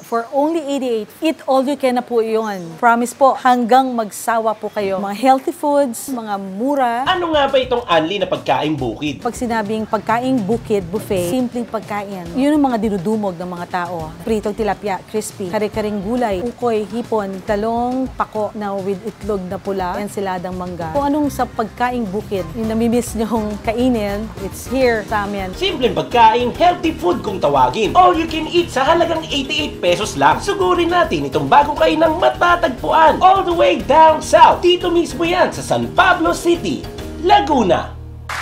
For only 88, eat all you can na po yun. Promise po, hanggang magsawa po kayo. Mga healthy foods, mga mura. Ano nga ba itong unli na pagkaing bukid? Pag sinabing pagkaing bukid, buffet, simpleng pagkain. Yun ang mga dinudumog ng mga tao. Pritong tilapia, crispy, kare-karing gulay, ukoy, hipon, talong, pako na with itlog na pula, ensiladang mangga. Kung anong sa pagkaing bukid, yung namimiss nyong kainin, it's here sa amin. Simpleng pagkain, healthy food kung tawagin. All you can eat sa halagang 88 pesos lang. Sugurin natin itong bagong kainang matatagpuan all the way down south. Dito mismo yan sa San Pablo City, Laguna.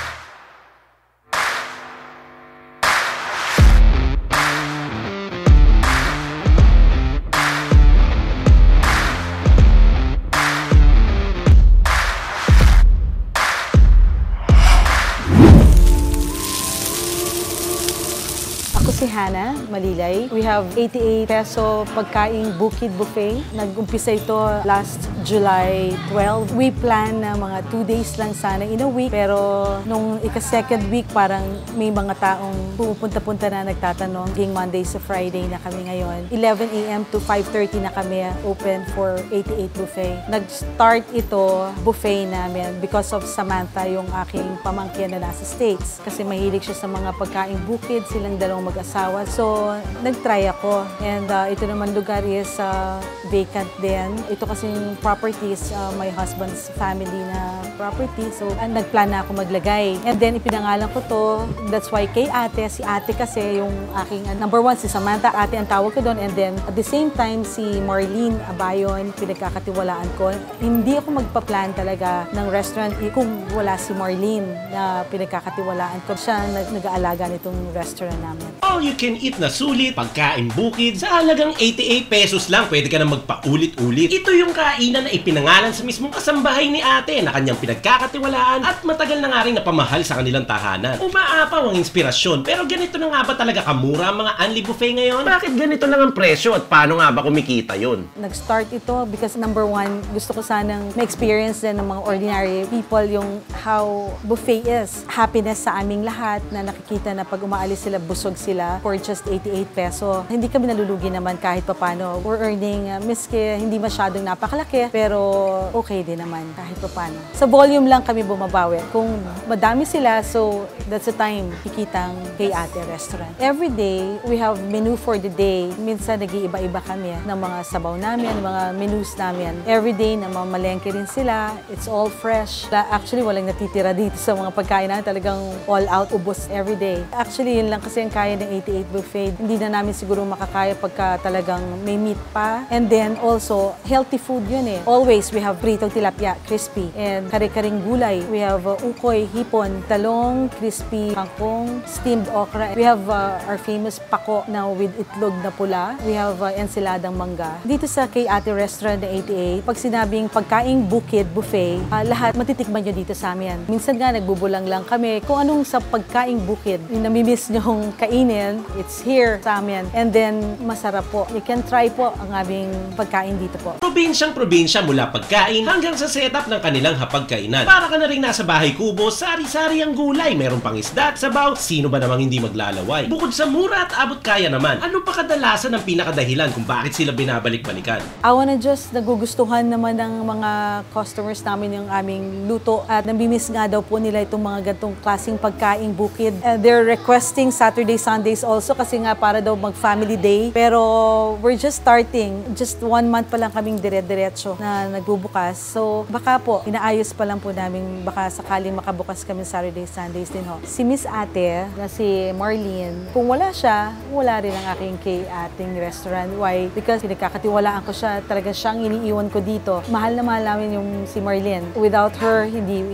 Si Hannah Malilay. We have 88 peso pagkaing bukid buffet. Nag-umpisa ito last July 12. We plan na mga 2 days lang sana in a week. Pero nung ika-second week, parang may mga taong pumupunta-punta na nagtatanong. Being Monday sa Friday na kami ngayon. 11 a.m. to 5:30 na kami open for 88 buffet. Nag-start ito buffet namin because of Samantha, yung aking pamangkin na nasa States. Kasi mahilig siya sa mga pagkaing bukid. Silang dalawang mag-asawa. So, nag-try ako. And ito naman lugar is vacant din. Ito kasi yung properties, my husband's family na property. So, nagplan na ako maglagay. And then, ipinangalan ko to. That's why kay ate, si ate kasi yung aking number one, si Samantha. Ate ang tawag ko doon. And then, at the same time, si Marlene Abayon, pinagkakatiwalaan ko. Hindi ako magpa-plan talaga ng restaurant kung wala si Marlene na pinagkakatiwalaan ko. Siya nag-aalaga nitong restaurant namin. All you can eat na sulit, pagkain bukid, sa halagang 88 pesos lang pwede ka na magpaulit-ulit. Ito yung kainan na ipinangalan sa mismong kasambahay ni ate na kanyang pinagkakatiwalaan at matagal na nga rin napamahal sa kanilang tahanan. Umaapaw ang inspirasyon, pero ganito na nga ba talaga kamura ang mga unli buffet ngayon? Bakit ganito lang ang presyo at paano nga ba kumikita yun? Nag-start ito because number one, gusto ko sanang ma-experience din ng mga ordinary people yung how buffet is. Happiness sa aming lahat na nakikita na pag umaalis sila, busog sila for just 88 peso. Hindi kami nalulugi naman kahit papano. We're earning, miski hindi masyadong napakalaki, pero okay din naman kahit papano. Sa volume lang kami bumabawi. Kung madami sila, so that's the time kikitang kay ate restaurant. Every day, we have menu for the day. Minsan nag-iiba-iba kami ng mga sabaw namin, mga menus namin. Every day, namamalengke rin sila. It's all fresh. Actually, walang natitira dito sa mga pagkain namin. Talagang all out, ubos every day. Actually, yun lang kasi ang kaya ng 88 buffet. Hindi na namin siguro makakaya pagka talagang may meat pa. And then also, healthy food yun eh. Always, we have pritong tilapia, crispy. And kare-karing gulay. We have ukoy, hipon, talong, crispy, kangkong, steamed okra. We have our famous pako na with itlog na pula. We have ensiladang mangga. Dito sa kay ate restaurant na 88, pag sinabing pagkaing bukid, buffet, lahat matitikman nyo dito sa amin. Minsan nga, nagbubulang lang kami kung anong sa pagkaing bukid. Yung namimiss nyong kainin, it's here sa amin. And then, masarap po. You can try po ang aming pagkain dito po. Probinsyang-probinsya mula pagkain hanggang sa setup ng kanilang hapagkainan. Para ka na rin nasa bahay kubo, sari-sari ang gulay. Meron pang isda at sabaw. Sino ba namang hindi maglalaway? Bukod sa mura at abot kaya naman, ano pa kadalasan ang pinakadahilan kung bakit sila binabalik-balikan? Awa na Diyos, nagugustuhan naman ng mga customers namin yung aming luto at nabimiss nga daw po nila itong mga gantong klaseng pagkaing bukid. They're requesting Saturday, Sundays also kasi nga para daw mag-family day. Pero we're just starting. Just 1 month pa lang kaming dire-diretso na nagbubukas. So baka po, inaayos pa lang po namin baka sakaling makabukas kami Saturday, Sundays din ho. Si Miss Ate na si Marlene, kung wala siya, wala rin ang aking kay ating restaurant. Why? Because pinagkakatiwalaan ko siya. Talaga siyang iniiwan ko dito. Mahal na mahal namin yung si Marlene. Without her,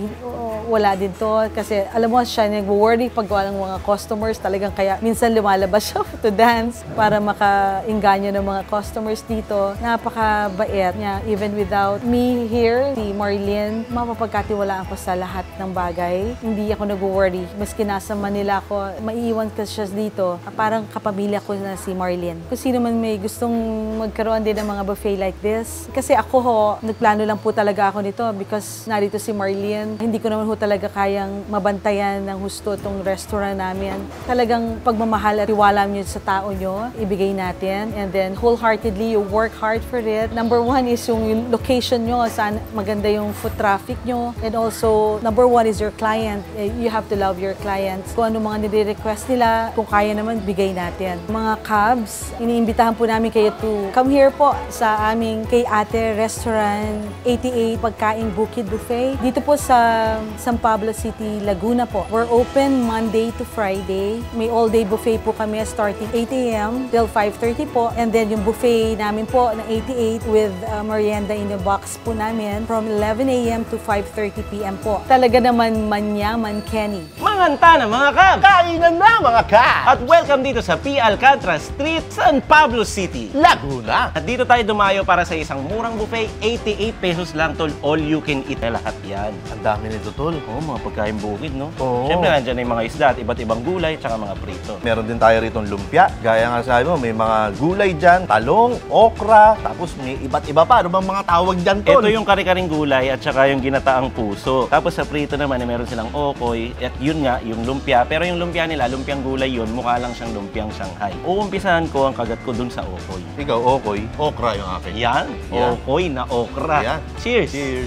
wala din to. Kasi alam mo, siya nag-worry pag walang mga customers. Talagang kaya minsan lumalabas siya to dance para maka-inganyo ng mga customers dito. Napakabait niya. Even without me here, si Marlene, mapapagkatiwalaan ko sa lahat ng bagay. Hindi ako nag-worry. Maski nasa Manila ako, maiiwan ka siya dito. Parang kapamilya ko na si Marlene. Kung sino man may gustong magkaroon din ng mga buffet like this. Kasi ako nagplano lang po talaga ako nito because narito si Marlene. Hindi ko naman ho talaga kayang mabantayan ng husto itong restaurant namin. Talagang pagmamahal at tiwala nyo sa tao nyo, ibigay natin. And then wholeheartedly, you work hard for it. Number one is yung location nyo, saan maganda yung foot traffic nyo. And also, number one is your client. You have to love your clients. Kung ano mga nire-request nila, kung kaya naman, bigay natin. Mga cabs, iniimbitahan po namin kayo to come here po sa aming kay Ate Restaurant 88 Pagkaing Bukid Buffet. Dito po sa San Pablo City, Laguna po. We're open Monday to Friday. May all-day buffet po kami starting 8 a.m. till 5:30 po. And then yung buffet namin po na 88 with merienda in the box po namin from 11 a.m. to 5:30 p.m. po. Talaga naman manyaman Kenny. Manganta na mga kab! Kainan na mga ka! At welcome dito sa P. Alcantara Street, San Pablo City, Laguna! At dito tayo dumayo para sa isang murang buffet, 88 pesos lang tol, all you can eat na lahat yan. Ang dami nito, tol. Oo, mga pagkain bukid, no? Oo. Siyempre, nandiyan na yung mga isda at iba't ibang gulay, tsaka mga prito. Meron din tayo rito lumpia. Gaya nga sabi mo, may mga gulay dyan, talong, okra, tapos may iba't iba pa. Ano bang mga tawag dyan, tol? Ito yung kare-karing gulay at saka yung ginataang puso. Tapos sa prito naman, meron silang okoy. At yun nga, yung lumpia. Pero yung lumpia nila, lumpiang gulay yun, mukha lang siyang lumpiang Shanghai. Uumpisahan ko ang kagat ko dun sa okoy. Ikaw, okoy. Okra yung akin. Yan, Yeah. okoy na okra. Yan. Cheers! Cheers!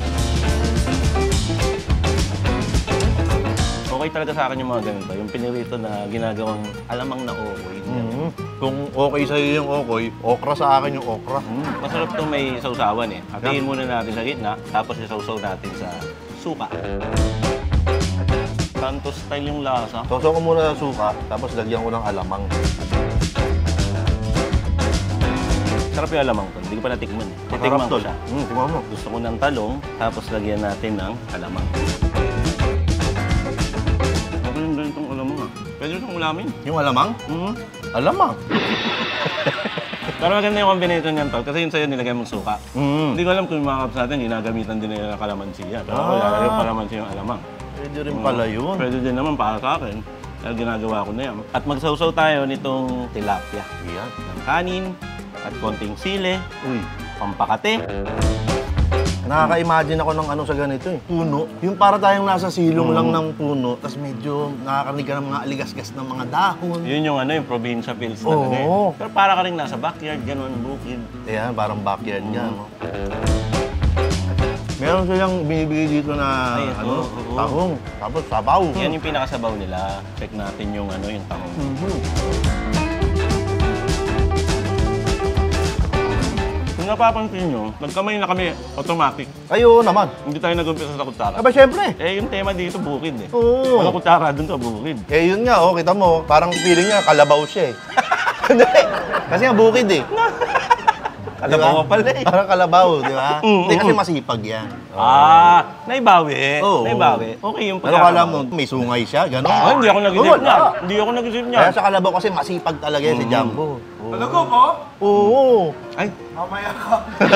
Okay talaga sa akin yung mga ganito. Yung pinirito na ginagawang alamang na okoy. Kung okay sa'yo yung okoy, okra sa akin yung okra. Masarap itong may sausawan eh. Hatiin muna natin sa gitna, tapos isausaw natin sa suka. Kanto style yung lasa. Sausaw ko muna sa suka, tapos lagyan ko ng alamang. Sarap yung alamang to. Hindi ko pa natikman eh. Masarap, Titikman ko tol. siya. Tingnan mo. Gusto ko ng talong, tapos lagyan natin ng alamang. Magaling din itong alamang ah. Pwede itong ulamin. Yung alamang? Alamang? Pero maganda yung combination niyan tol, kasi yun sa'yo nilagay mong suka. Hindi ko alam kung yung mga kaps natin, ginagamitan din nila ng kalamansi yan. Pero ako lalagay yung kalamansi yung alamang. Pwede rin pala yun. Pwede din naman para sa akin. Dahil ginagawa ko na yan. At magsawsaw tayo nitong tilapia. Yan. Ng kanin, at konting sile, Uy. pampakate. Nakaka-imagine ako ng ano sa ganito eh. Puno. Yung para tayong nasa silong lang ng puno, tapos medyo nakakarinig ka ng mga aligasgas ng mga dahon. Yun yung ano, yung probinsya feels Oo. talaga eh. Pero para ka rin nasa backyard, gano'n, bukid. Ayan, parang backyard yan. No? Meron silang binibigay dito na Ay, ito, ano, oo. tahong, tapos sabaw. Yan yung pinakasabaw nila. Check natin yung ano, yung tahong. Kung napapansin nyo, nagkamay na kami, automatic. Ayo naman. Hindi tayo nag-umpisa sa kutsara. Aba, syempre. Eh, yung tema dito, bukid eh. Oo. Wala kutsara dun sa bukid. Eh, yun nga, oh, kita mo, parang feeling niya, kalabaw siya eh. Hindi. Kasi nga bukid eh. Kalabaw Diba? pala eh. Parang kalabaw, di ba? Hindi kasi masipag yan. Ah, naibawi. Oo. Naibawi. Okay yung Pero kala mo, may sungay siya, gano'n. Ah, hindi ako nag-isip Oo, niyan. wala. Hindi ako nag-isip niyan. Kaya sa kalabaw kasi masipag talaga yan si Jumbo. Talaga po? Oo. Ay. Mamaya ka.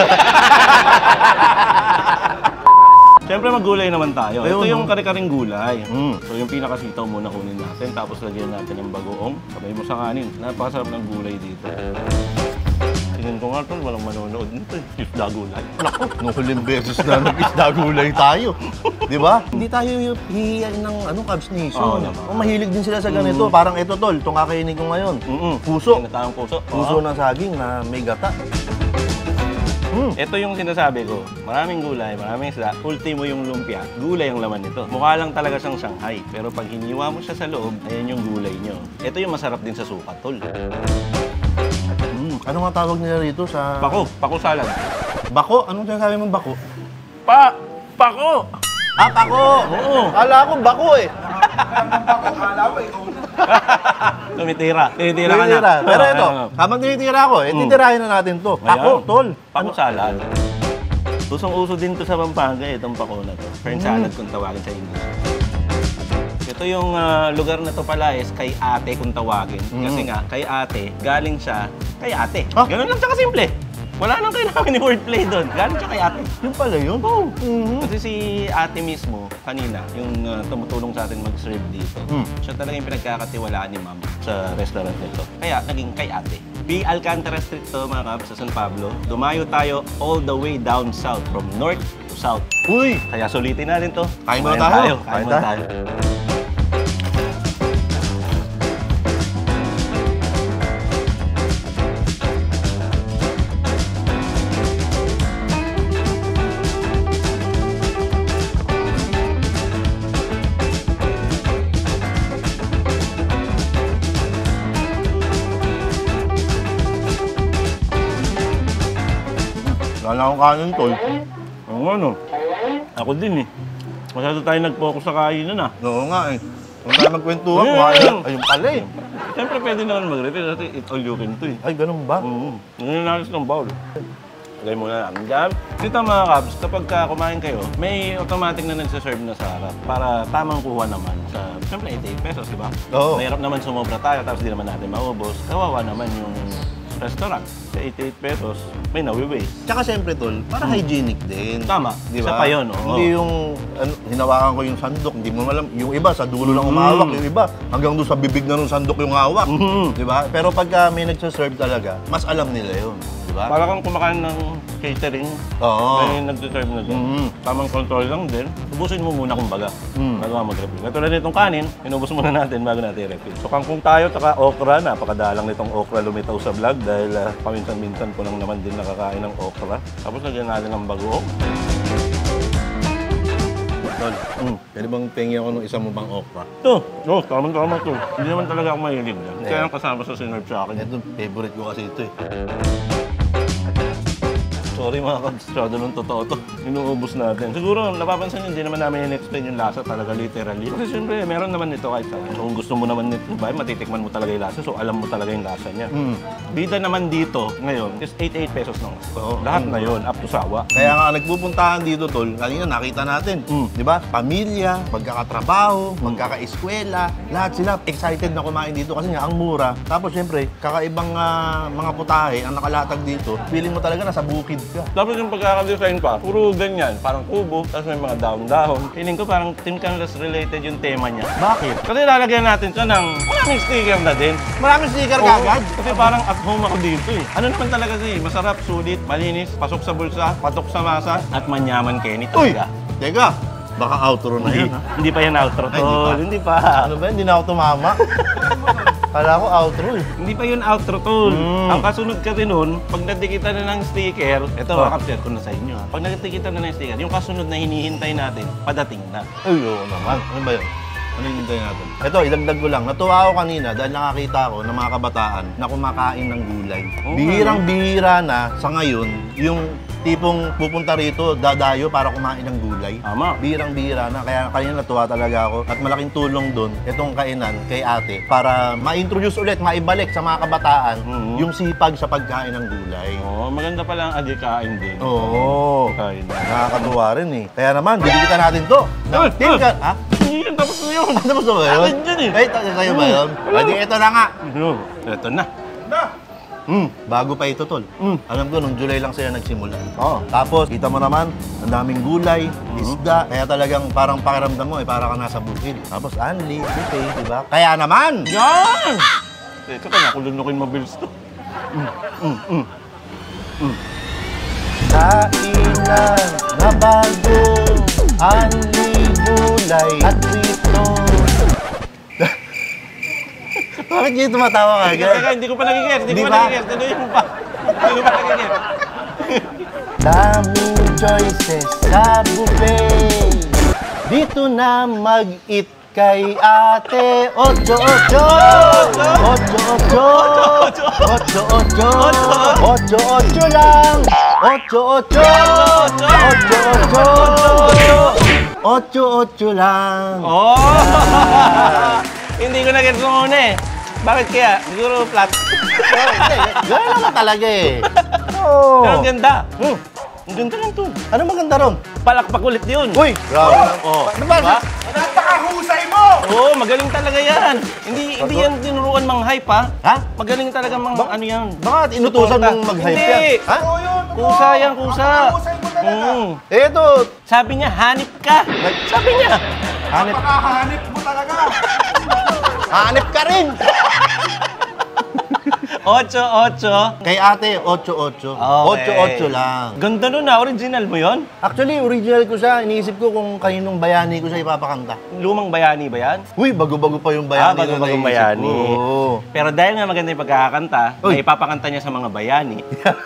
Siyempre maggulay naman tayo. Ayun, Ito yung no? kare-karing gulay. Mm. So yung pinakasitaw muna kunin natin, tapos lagyan natin ng bagoong. Sabay mo sa kanin. Napakasarap ng gulay dito. Tingin ko nga tol, walang manonood nito eh. Isda gulay. Naku, nung huling beses na nag-isda gulay tayo. Di ba? Hindi tayo hihiyain ng Cubs Nation. Oo naman. Mahilig din sila sa ganito. Parang ito, tol, itong kakainin ko ngayon. Puso. Ginataang puso. Puso ng saging na may gata. Ito yung sinasabi ko. Maraming gulay, maraming isda. Ultimo yung lumpia. Gulay ang laman nito. Mukha lang talaga siyang Shanghai. Pero pag hiniwa mo siya sa loob, ayan yung gulay nyo. Ito yung masarap din sa suka, tol. Ano nga tawag nila rito sa... Pako. Pako salad. Bako? Anong sinasabi mong bako? Pako! Ah, bako! Oo. Kala ko bako eh. Tumitira. Tumitira ka na. Tinitira. Pero ito, Ano? habang tinitira ko, titirahin na natin to. Bako, Ayan. tol. Pako salad. Usong-uso din to sa Pampanga, itong pako na to. French salad kung tawagin sa English. Ito yung lugar na to pala is kay ate kung tawagin. Kasi nga, kay ate, galing siya kay ate. Ah? Ganun lang siya kasimple. Wala nang kailangan ni wordplay doon. Galing siya kay ate. Yung pala yun? Oo. Kasi si ate mismo, kanina, yung tumutulong sa atin mag-serve dito, siya talaga yung pinagkakatiwalaan ni ma'am sa restaurant nito. Kaya naging kay ate. P. Alcantara Street to mga kabs sa San Pablo. Dumayo tayo all the way down south, from north to south. Uy! Kaya sulitin natin to. Kain muna tayo. Kain muna tayo. Wala akong kanin, tol. Ano? Ako din eh. Masyado tayo nag-focus sa kainan ah. Oo nga eh. Kung tayo magkwentuhan, kumain. Ayun pala eh. Siyempre pwede naman mag-refill kasi it's all you can do eh. Ay, ganun ba? Oo. Ngayon nalis ng bowl. Lagay muna natin dyan. Dito mga kabs, kapag kumain kayo, may automatic na nagsaserve na sa harap para tamang kuha naman sa, siyempre, 88 pesos, di ba? Oo. Mahirap naman sumobra tayo tapos di naman natin maubos. Kawawa naman yung restaurant. Sa 88 pesos, may nawi-waste. Tsaka siyempre, tol, para hygienic din. Tama. Di ba? Isa pa yun, oo. Hindi yung hinawakan ko yung sandok, hindi mo alam. Yung iba, sa dulo lang umawak. Yung iba, hanggang doon sa bibig na nung sandok yung hawak. Di ba? Pero pagka may nagsaserve talaga, mas alam nila yun. Di ba? Para kang kumakain ng catering, Oo. may nagsiserve na doon. Tamang control lang din. Ubusin mo muna kumbaga bago ka mag-refill. Katulad nitong kanin, inubos muna natin bago natin i-refill. So kangkong tayo, taka okra, napakadalang nitong okra lumitaw sa vlog dahil paminsan-minsan ko lang naman din nakakain ng okra. Tapos lagyan natin ng bagoong. Tol, pwede bang pengi ako nung isang mo bang okra? Ito, tama to. Hindi naman talaga ako mahilig yan. Kaya ang kasama sa sinerve sa akin. Ito, favorite ko kasi ito eh. Sorry mga kabs, masyado nung totoo to. Inuubos natin. Siguro, napapansin nyo, hindi naman namin in-explain yung lasa talaga literally. Kasi siyempre, meron naman nito kahit saan. So kung gusto mo naman nito, ba, matitikman mo talaga yung lasa. So alam mo talaga yung lasa niya. Bida naman dito, ngayon, is 88 pesos lang. So, lahat na yun, up to sawa. Kaya nga nagpupuntahan dito, tol, kanina nakita natin, di ba? Pamilya, magkakatrabaho, magkakaeskwela, lahat sila excited na kumain dito kasi nga ang mura. Tapos siyempre, kakaibang mga putahe ang nakalatag dito, feeling mo talaga nasa bukid ka. Tapos yung pagkakadesign pa, puro ganyan. Parang kubo, tapos may mga dahon-dahon. Feeling ko parang Team Canvas related yung tema niya. Bakit? Kasi lalagyan natin siya ng maraming sticker na din. Maraming sticker Oo, kagad? kasi parang at home ako dito eh. Ano naman talaga siya, masarap, sulit, malinis, pasok sa bulsa, patok sa masa, at manyaman Kenny Uy! talaga. Teka, baka outro na yun, ha? Hindi pa yan outro, Ay, tol. hindi Hindi pa. Ano ba yun? Hindi na ako tumama. Kala ko outro eh. Hindi pa yun outro, tol. Ang kasunod kasi nun, pag nagdikitan na ng sticker, ito, makapshare ko na sa inyo. Pag nagdikitan na ng sticker, yung kasunod na hinihintay natin, padating na. Ay, oo naman. Ano ba yun? Ano yung hintayin natin? Ito, idagdag ko lang. Natuwa ako kanina dahil nakakita ko ng mga kabataan na kumakain ng gulay. Bihirang-bihira na sa ngayon, yung tipong pupunta rito, dadayo para kumain ng gulay. Tama. Bihirang-bihira na. Kaya kanina natuwa talaga ako. At malaking tulong doon, itong kainan kay ate, para ma-introduce ulit, maibalik sa mga kabataan, yung sipag sa pagkain ng gulay. Oo, maganda pala ang adikain din. Oo. Kain. Nakakatuwa rin eh. Kaya naman, didikitan natin to. Team ka, ha? Yan, tapos na yun. Tapos na ba yun? Akin dyan eh. Ay, sa'yo ba yun? Pwede, ito na nga. Ito na. Bago pa ito, tol. Alam ko, nung July lang sila nagsimula. Oo. Tapos, kita mo naman, ang daming gulay, isda. Kaya talagang parang pakiramdam mo, para ka nasa bukid. Tapos, Anli, buffet, di ba? Kaya naman! Yan! Teka, nakulunukin mabilis to. Kainan na bago, Anli, gulay, at prito. Bakit kayo tumatawa ka agad? Teka, hindi ko pa nagigets. Hindi Di ko ba? pa nagigets. Tuloy mo pa. Hindi ko pa nagigets. Daming choices sa buffet. Dito na mag-eat kay ate. 8-8! 8-8! 8-8! 8-8 lang! 8-8! 8-8 lang! Oh! Hindi ko nagigets nung una eh. Bakit kaya? Siguro flat. Gano'n naman talaga eh. Oo. Pero ang ganda. Ang ganda lang to. Ano maganda ron? Palakpak ulit yun. Uy! Grabe. Oh. Diba? Napakahusay mo! Oo, magaling talaga yan. Hindi yan tinuruan mang hype ha. Ha? Magaling talaga mang ano yan. Baka inutusan mong mag-hype yan. Hindi. Ha? Kusa yan, kusa. Napakahusay mo talaga. Ito. Sabi niya, hanip ka. Sabi niya. Hanip. Napakahanip mo talaga. Hanip ka rin. 8-8. Kay ate, 8-8. Okay. 8-8 lang. Ganda nun na, original mo yon? Actually, original ko siya. Iniisip ko kung kaninong bayani ko siya ipapakanta. Lumang bayani ba yan? Uy, bago-bago pa yung bayani na bago-bagong naisip bayani. ko. Oo. Pero dahil nga maganda yung pagkakakanta, Uy. na ipapakanta niya sa mga bayani.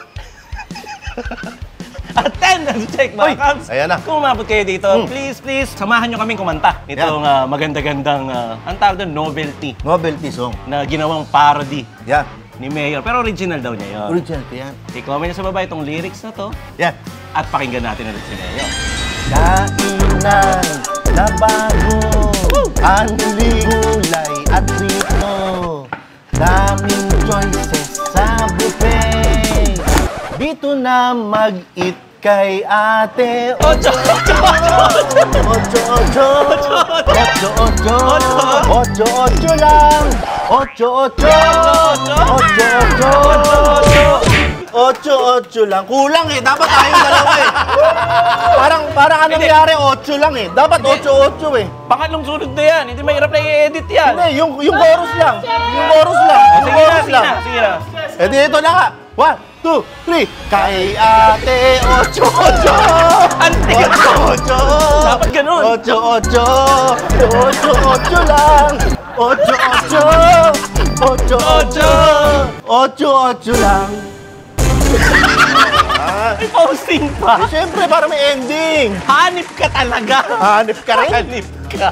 Attendance check, mga Cubs! ayan na. Kung umabot kayo dito, please, samahan nyo kaming kumanta. Itong maganda-gandang, ang tawag doon, novelty Novelty song. na ginawang parody Yan. ni Mayor. Pero original daw niya yun. Original ko yan. I-comment nyo sa baba itong lyrics na to Yan. at pakinggan natin ulit si Mayor. Kainan na bago ang gulay at rito. Daming choices sa buffet. Dito na mag-eat kay ate. 8-8 lang. 8-8 lang. Kulang eh. Dapat tayong dalawa eh. Parang ano nangyari, 8 lang eh. Dapat 8-8 eh. Pangatlong sunod na yan, hindi mahirap na i-edit yan. Hindi, yung chorus lang. Yung chorus lang. Yung Sige na, chorus sige lang. na, sige na. Eh di ito na nga. 1, 2, 3. Kay ate, 8-8. Antik! 8-8. Dapat ganun. 8-8. 8-8 lang. 8-8. 8-8. 8-8 lang. May posting pa. Eh, syempre, para may ending. Hanip ka talaga. Hanip ka rin. Hanip ka.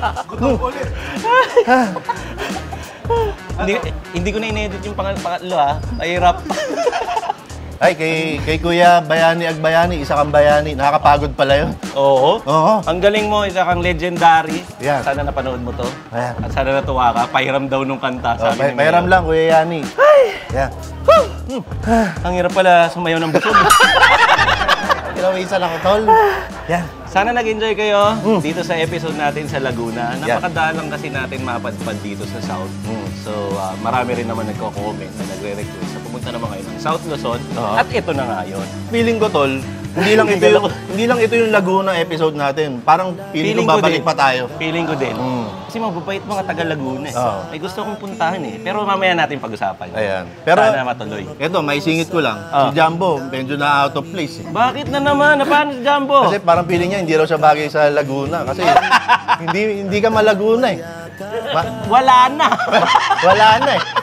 Hindi ko na in-edit yung pangatlo Mahirap. Ay, kay Kuya Bayani Agbayani, isa kang bayani. Nakakapagod pala yun. Oo. Oo. Ang galing mo, isa kang legendary. Yan. Sana napanood mo to. Ayan. At sana natuwa ka. Pahiram daw nung kanta. Oh, Sabi ni pairam Mayor. lang, Kuya Yani. Yan. Ang hirap pala sumayaw ng busog. Pinawisan ako, tol. Yan. Sana nag-enjoy kayo dito sa episode natin sa Laguna. Yeah. Napakadalang kasi natin mapadpad dito sa South. So, marami rin naman nagko-comment na nagre-request na pumunta naman kayo ng South Luzon. At ito na nga yun. Feeling ko, tol, hindi lang ito yung Laguna episode natin. Parang feeling ko babalik din. pa tayo. Feeling ko din. Kasi mababait mga taga Laguna eh. Oo. May gusto kong puntahan eh. Pero mamaya natin pag-usapan. Ayan. Pero, Sana matuloy. eto, may singit ko lang. Si Jumbo, medyo na out of place eh. Bakit na naman? Paano si Jumbo? Kasi parang feeling niya, hindi raw siya bagay sa Laguna. Kasi hindi ka malaguna eh. Wala na. Wala na eh.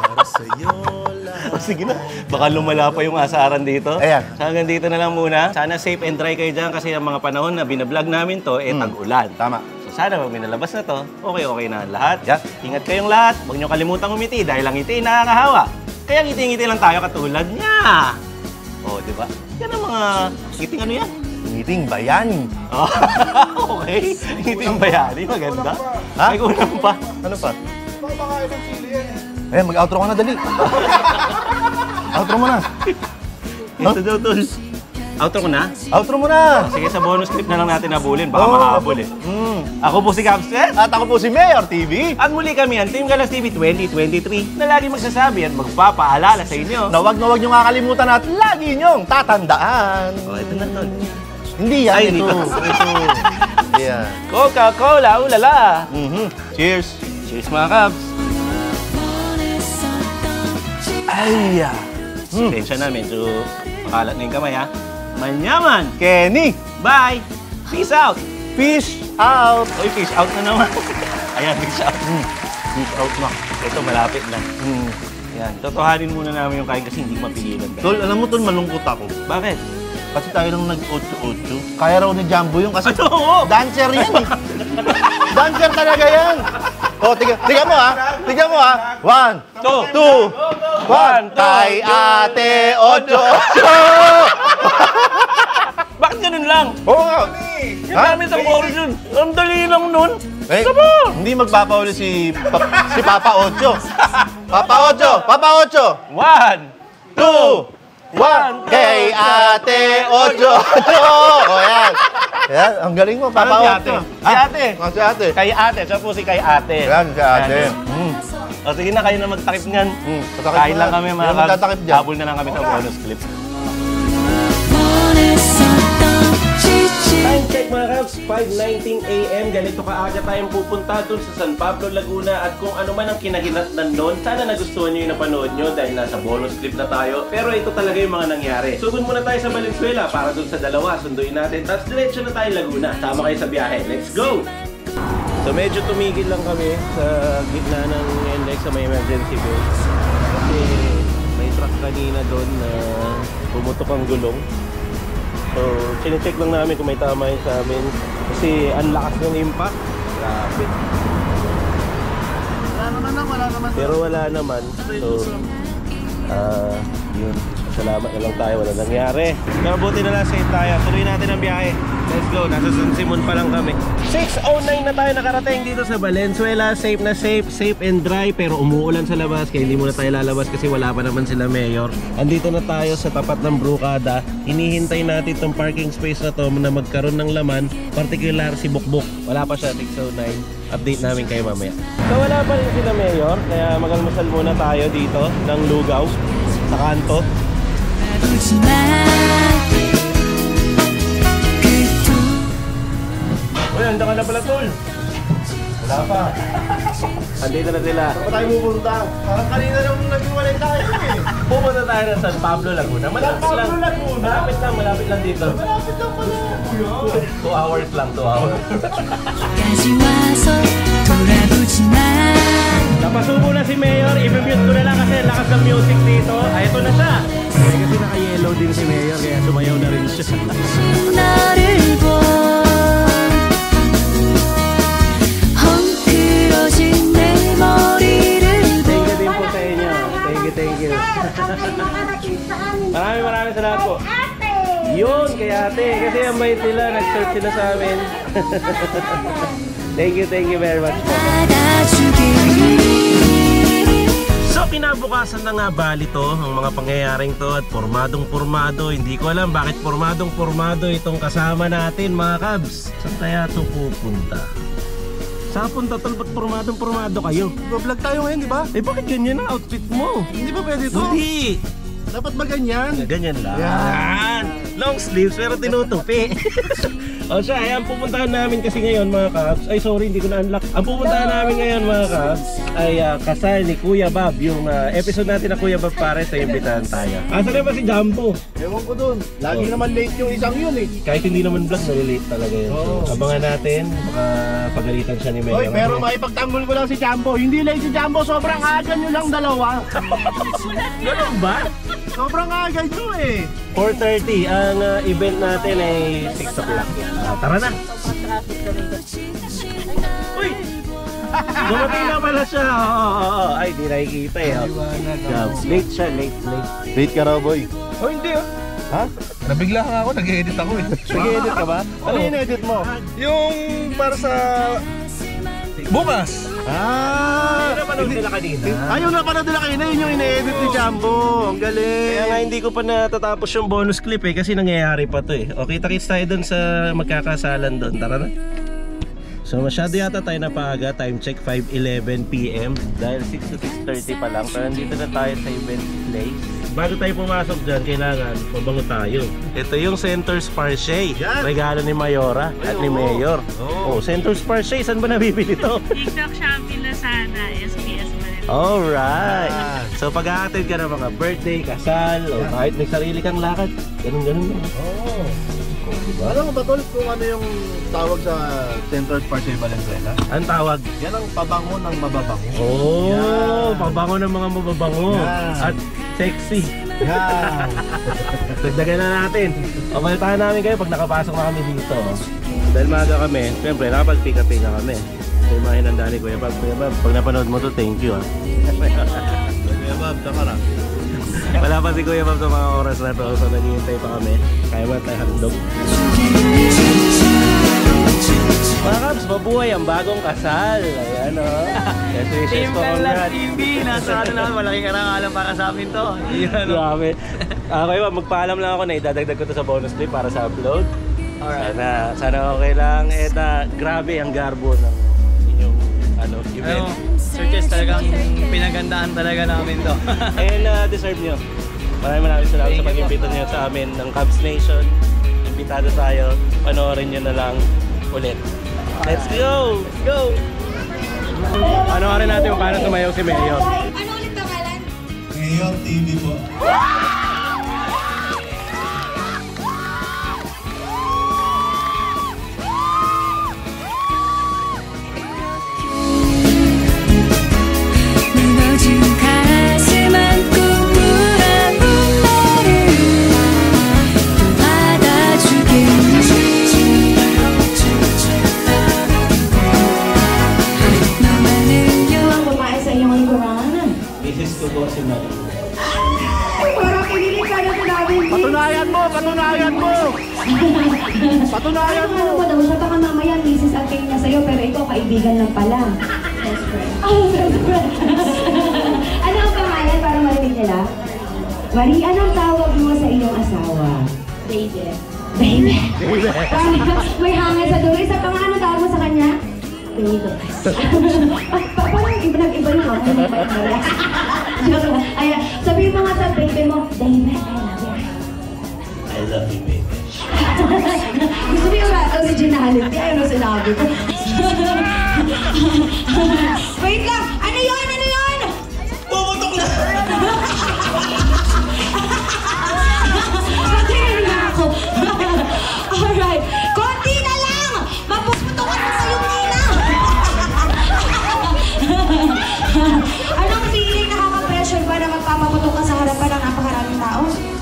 O sige na, baka lumala pa yung asaran dito. Ayan. So hanggang dito na lang muna. Sana safe and dry kayo dyan kasi ang mga panahon na binablog namin to, tag-ulan. Tama. So sana pag minalabas na to, okay na ang lahat. Yeah. Ingat kayong lahat. Huwag niyo kalimutang umiti dahil ang ngiti nakakahawa. Kaya ngiti-ngiti lang tayo katulad niya. O, di ba? Yan ang mga ngiting ano yan? Ngiting bayani. Oh, okay. Ngiting bayani, maganda. Ha? May kulang pa. Ano pa? Eh, mag-outro ka na, dali. Outro mo na. Ito daw, tol. Outro ko na? Outro mo na. Sige, sa bonus clip na lang natin nabulin. Baka Oo. mahabol eh. Ako po si Capswell. At ako po si Mayor TV. At muli kami ang Team Galas TV 2023 na lagi magsasabi at magpapaalala sa inyo. Na wag nyo kakalimutan at lagi nyong tatandaan. Oh, ito na, tol. Hindi yan, Ay, ito. dito. Ito. Yan. Coca-Cola, ulala! Cheers. Cheers mga Cabs! Ay, Tensya na, medyo makalat na yung kamay ha. Manyaman! Kenny, Bye! Peace out! fish out. Oy, fish out na naman. Ayan, fish out. Fish out na. Ito, malapit na. Ayan, totohanin muna namin yung kain kasi hindi mapigilan. Tol, alam mo tol, malungkot ako. Bakit? Kasi tayo lang nag-8-8. Kaya raw ni Jumbo yung kasi Oo! dancer yan eh. Dancer talaga yan. O, tiga mo ha. Tiga mo ha. 1, 2, 1. Kay ate 8-8. Bakit ganun lang? Oo nga. Yung namin sa chorus yun. Ang dali lang nun. Eh, hindi magpapauli si Papa Ocho. Papa Ocho! Papa Ocho! 1, 2, 1. Kay ate 8-8. O yan. Yan, ang galing mo, Papa Parang si Ocho. ate. Si ate. Si ate. Kay ate. Siya po si kay ate. Yan, si ate. O sige na, kayo na magtakip niyan. tatakip Kain mo lang na. kami Yan, mga magtatakip Cabs. dyan. Habol na lang kami sa bonus clip. Bonus check mga Cubs, 5:19 AM. Ganito kaaga tayong pupunta dun sa San Pablo, Laguna. At kung ano man ang kinahinatnan nun, sana nagustuhan nyo yung napanood nyo dahil nasa bonus clip na tayo. Pero ito talaga yung mga nangyari. Sugod muna tayo sa Valenzuela para dun sa dalawa. Sunduin natin. Tapos diretso na tayo Laguna. Sama kayo sa biyahe. Let's go! So medyo tumigil lang kami sa gitna ng NLEX sa may emergency brake. Kasi may truck kanina doon na pumutok ang gulong. So, chinecheck lang namin kung may tama yun sa amin. Kasi ang lakas ng impact. Grabe. Wala naman. Pero wala naman. So, yun. Salamat na lang tayo. Walang nangyari. Pero buti na lang safe tayo. Tuloy natin ang biyahe. Let's go. Nasa San Simon pa lang kami. 6:09 na tayo nakarating dito sa Valenzuela. Safe na safe. Safe and dry. Pero umuulan sa labas. Kaya hindi muna tayo lalabas kasi wala pa naman sila mayor. Andito na tayo sa tapat ng Brukada. Hinihintay natin itong parking space na to na magkaroon ng laman. Particular si Bukbuk. Wala pa siya. 6:09. Update namin kayo mamaya. So wala pa rin sila mayor. Kaya magalmusal muna tayo dito ng lugaw sa kanto. Uy, handa ka na pala, tol. Wala pa. Andito na sila. Saan tayo pupunta? Parang kanina nung nag-iwalay tayo eh. Pupunta tayo ng San Pablo, Laguna. Malapit San lang. Pablo, Laguna? Malapit lang dito. Malapit lang pala. 2 hours lang, 2 hours. Napasubo na si Mayor. I-mute ko na lang kasi lakas ng music dito. Ay, ito na siya. Kasi naka-yellow din si Mayor kaya sumayaw na rin siya. Thank you. Maraming salamat po. Yun, kay ate. Kasi ang bait nila, nag-search sila sa amin. Thank you very much po. So, kinabukasan na nga bali to, ang mga pangyayaring to at pormadong-pormado. Hindi ko alam bakit pormadong-pormado itong kasama natin mga Cubs. Saan kaya ito pupunta? Saan punta tol? Ba't pormadong-pormado kayo? Vlog tayo ngayon, di ba? Eh bakit ganyan ang outfit mo? Hindi ba pwede to? Hindi! Dapat ba ganyan? Ganyan lang. Yan. Long sleeves pero tinutupi. O siya, ayan, pupuntahan namin kasi ngayon mga Cubs. Ay sorry, hindi ko na-unlock. Ang pupuntahan namin ngayon mga Cubs ay kasal ni Kuya Bob. Yung episode natin na Kuya Bob Pares na imbitahan tayo. Saan ba si Jumbo? Ewan ko dun. Lagi naman late yung isang yun eh. Kahit hindi naman vlog, nalilate talaga yun. So, abangan natin, baka pagalitan siya ni Mayor. Oy, pero maipagtanggol ko lang si Jumbo. Hindi late si Jumbo, sobrang aga nyo lang dalawa. Ganun ba? Sobrang aga nyo eh. 4:30, ang event natin ay 6 o'clock. Tara na! Uy! Dumating na pala siya! Oo. Ay, di nakikita eh. Late siya, late. Late ka raw, boy. Oh, hindi oh. Ha? Nabigla ka ako, nag-edit ako eh. Nag-edit ka ba? Ano yung edit mo? Yung para sa bukas. Ano napanood nila kanina? Ayaw na pala nila kanina, yun yung ine-edit ni Jumbo. Ang galing. Kaya nga hindi ko pa natatapos yung bonus clip eh kasi nangyayari pa to eh. Okay, kita-kits tayo dun sa magkakasalan dun. Tara na. So masyado yata tayo napaaga. Time check 5:11 PM dahil 6 to 6:30 pa lang. Pero nandito na tayo sa event place. Bago tayo pumasok dyan, kailangan mabango tayo. Ito yung Center's Parche. Regalo ni Mayora at ni Mayor. Oh, Center's Parche. Saan ba nabibili to? TikTok, Shopee, Lazada, SPS pa rin. Alright. So pag-a-attend ka ng mga birthday, kasal, o kahit may sarili kang lakad, ganun. Oo. Alam mo ba tol kung ano yung tawag sa Central Park sa Valenzuela? Ang tawag? Yan ang pabango ng mababango. Oh, Yan. pabango ng mga mababango. Yan. At sexy. Yan. Dagdagan na natin. O, balitahan namin kayo pag nakapasok na kami dito. Dahil maaga kami, siyempre nakapag-pick-up-pick na kami. So yung mga hinanda ni Kuya Bob. Kuya Bob, pag napanood mo to, thank you Kuya Bob, takara. Wala pa si Kuya Bob sa mga oras na to. So naghihintay pa kami. Kaya mo tayo handog. Mga Cubs, mabuhay ang bagong kasal. Ayan o. Yes, wishes ko. Congrats. TV, nasa ano na, malaking karangalan para sa amin to. Grabe. Okay ba, magpaalam lang ako na idadagdag ko to sa bonus clip para sa upload. Alright. Sana okay lang. Grabe ang garbo ng inyong event. Sir Chess, talagang pinagandaan talaga namin to. And deserve nyo. Maraming salamat sa pag-imbita nyo sa amin ng Cubs Nation. imbitado tayo. Panoorin nyo na lang ulit. Let's go! Let's go! Panoorin natin kung paano tumayaw si Mayor. Ano ulit pangalan? Mayor TV po. Patunayan mo! Patunayan mo! Patunayan mo! Ano ba daw siya? Baka mamaya misis ang king na sa'yo, pero ikaw kaibigan lang pala. Best friend. Oh, best friend. Ano ang pangalan para marinig nila? Marie, anong tawag mo sa iyong asawa? Baby. Baby. May hangin sa dulo. Isa pa nga, anong tawag mo sa kanya? Baby. Parang iba yung ako. Ayan, sabihin mo nga sa baby mo, baby, I love you. I love you, baby. Gusto mo yung originality? Ano sinabi ko? Wait lang! Ano yun? Ano yun? Pumutok na! Pag-air na ako. Alright. Konti na lang! Mapuputok ka na sa'yo, Nina! Anong feeling nakaka-pressure ba na magpapaputok ka sa harapan ng napakaraming tao?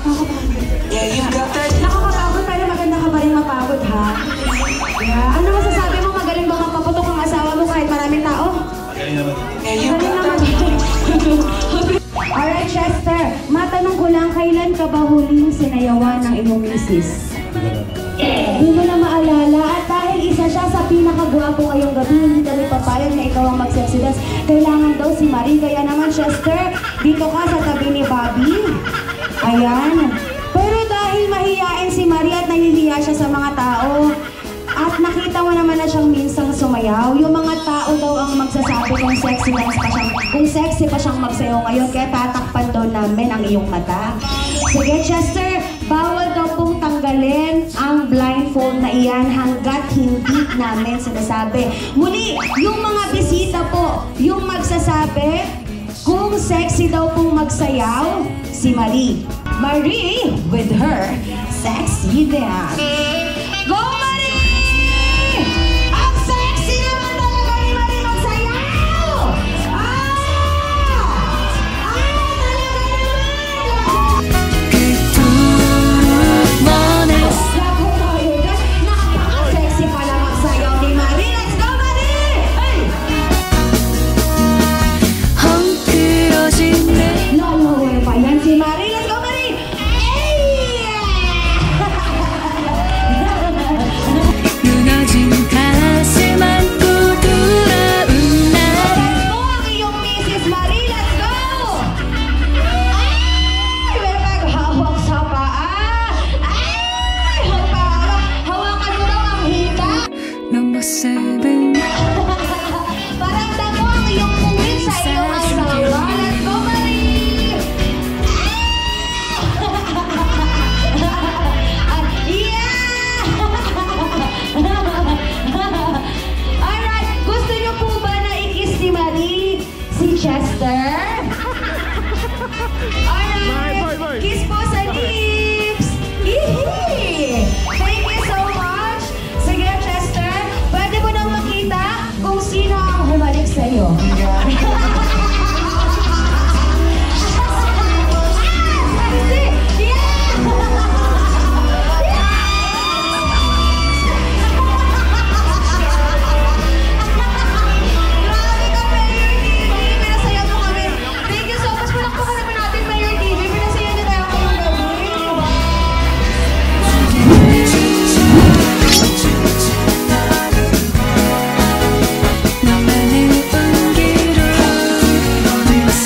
Nakakapagod pero maganda ka pa rin mapagod, ha? Yeah. Ano masasabi mo? Magaling ba magpaputok ang asawa mo kahit maraming tao? Magaling naman. Magaling naman. Alright, Chester. Matanong ko lang, kailan ka ba huling sinayawan ng iyong misis? Di mo na maalala at dahil isa siya sa pinakagwapo ngayong gabi, hindi kami papayag na ikaw ang mag-sexy dance. Kailangan daw si Marie. Kaya naman, Chester, dito ka sa tabi ni Bobby. Ayan. Pero dahil mahihiyain si Marie at nahihiya siya sa mga tao, at nakita mo naman na siyang minsang sumayaw, yung mga tao daw ang magsasabi kung sexy dance pa siyang, kung sexy pa siyang magsayaw ngayon, kaya tatakpan daw namin ang iyong mata. Sige, Chester, bawal daw pong tanggalin ang blindfold na iyan hanggat hindi namin sinasabi. Muli, yung mga bisita po, yung magsasabi kung sexy daw pong magsayaw, si Marie. Marie with her sexy dance. Go, Marie! Ang sexy naman talaga ni Marie magsayaw! Napaka-sexy pala magsayaw ni Marie. Let's go, Marie! Hey! Lolo, pa yan si Marie. Let's go, Marie! Chester. Alright. Kiss po sa lips. Yee! Thank you so much. Sige, Chester. Pwede mo nang makita kung sino ang humalik sa'yo.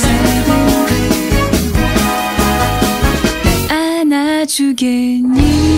주겠니?